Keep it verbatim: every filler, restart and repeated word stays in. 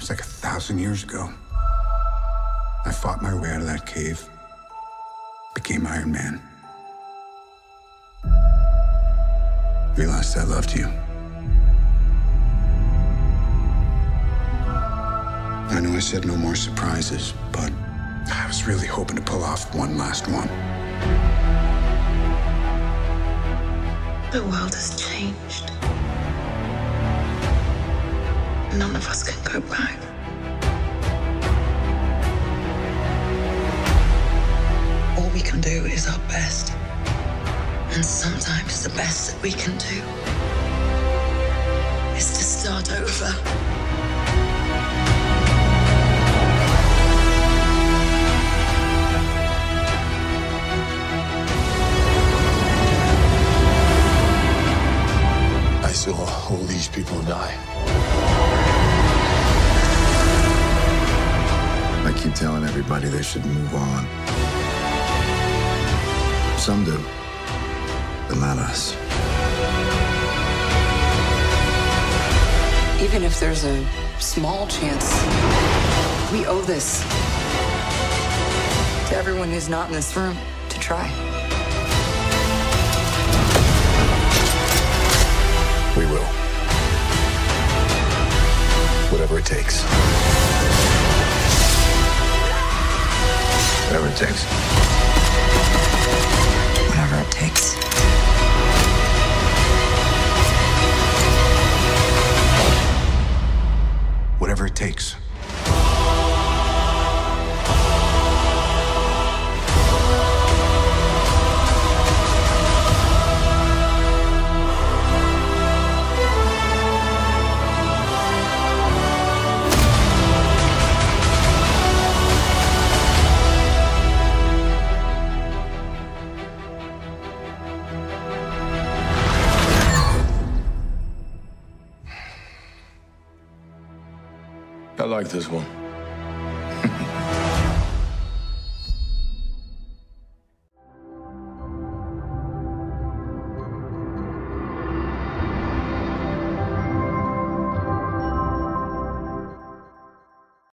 was like a thousand years ago. I fought my way out of that cave, became Iron Man. Realized I loved you. I know I said no more surprises, but I was really hoping to pull off one last one. The world has changed. None of us can go back. All we can do is our best. And sometimes the best that we can do is to start over. I saw all these people die. I keep telling everybody they should move on. Some do, but not us. Even if there's a small chance, we owe this to everyone who's not in this room to try. We will. Whatever it takes. Whatever it takes. Whatever it takes. Whatever it takes. I like this one.